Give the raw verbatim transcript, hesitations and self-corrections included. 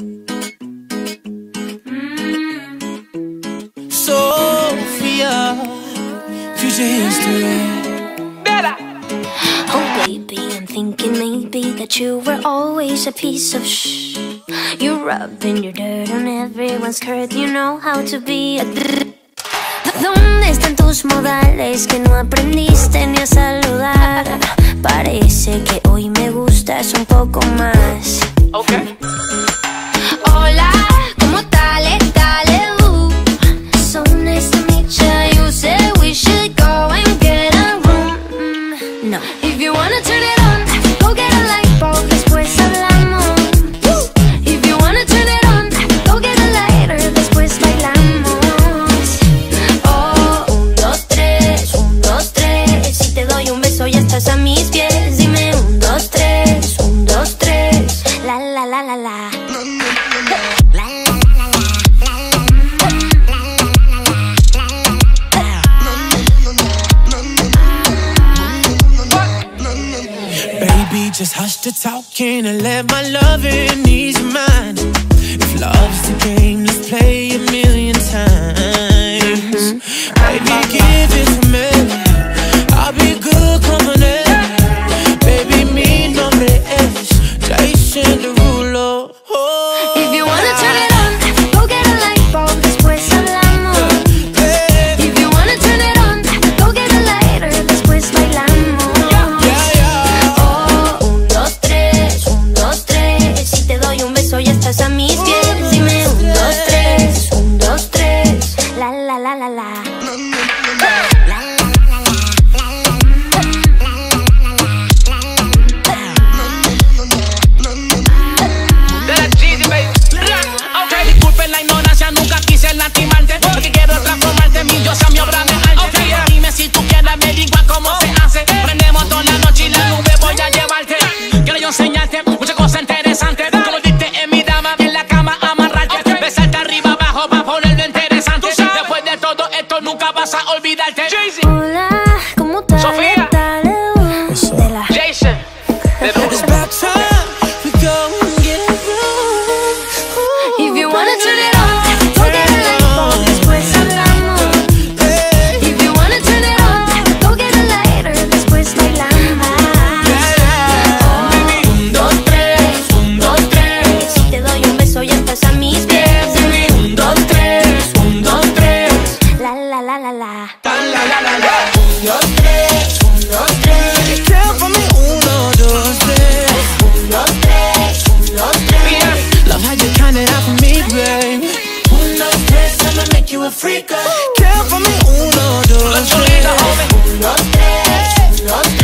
Sofia, future history. Better. Oh baby, I'm thinking maybe that you were always a piece of shh. You're rubbing your dirt on everyone's skirt. You know how to be a ¿Dónde están tus modales que no aprendiste ni a saludar? Parece que hoy me gustas un poco más. Okay. Hola, ¿cómo tal? Allez-vous? So nice to meet you. You said we should go and get a room. No. If you wanna turn it on, go get a lightbulb. Después hablamos. If you wanna turn it on, go get a lighter. Después bailamos. Oh, un, dos, tres, un, dos, tres. Si te doy un beso ya estás a mis pies. Dime un, dos, tres, un, dos, tres. La la la la la. Baby, just hush the talking and let my loving ease your mind. If love's the game, let's play a million times. Baby, give it to me. I'll be good company. Baby, mi nombre es Derulo. Oh, if you wanna turn it on, go get a lightbulb. Después hablamos. If you wanna turn it on, go get a lighter. Después bailamos. Oh, un, dos, tres, un, dos, tres. Si te doy un beso ya estás a mis pies. Dime un, dos, tres, un, dos, tres. La la la la la. Nunca quise lastimarte, porque quiero transformarte mi diosa, mi obra de arte. Okay. Dime si tú quieres, me digo cómo se hace. Prendemos toda la noche y la nube voy a llevarte. Quiero yo enseñarte muchas cosas interesantes. Como diste en mi dama, en la cama amarrarte. Okay. Besarte arriba abajo para ponerlo interesante. Después de todo esto nunca vas a olvidarte. Hola, ¿cómo tal? Sofía. De la Jason. it's about time we go and get a room. If you wanna turn it on, go get a lightbulb. Después hablamos. If you wanna turn it on, go get a lighter. Después bailamos. Oh, un, dos, tres, un, dos, tres. Si te doy un beso ya estás a mis pies. Un, dos, tres, un, dos, tres. La la la la la. La la la la. Un, dos, tres, un, dos, tres. Count for me, uno, dos, tres. Un, dos, tres, un, dos, tres. Love how you count it out for me, babe. Un, dos, tres, I'ma make you a freak. Count for me, uno, dos, tres. Un, dos, tres, un, dos, tres.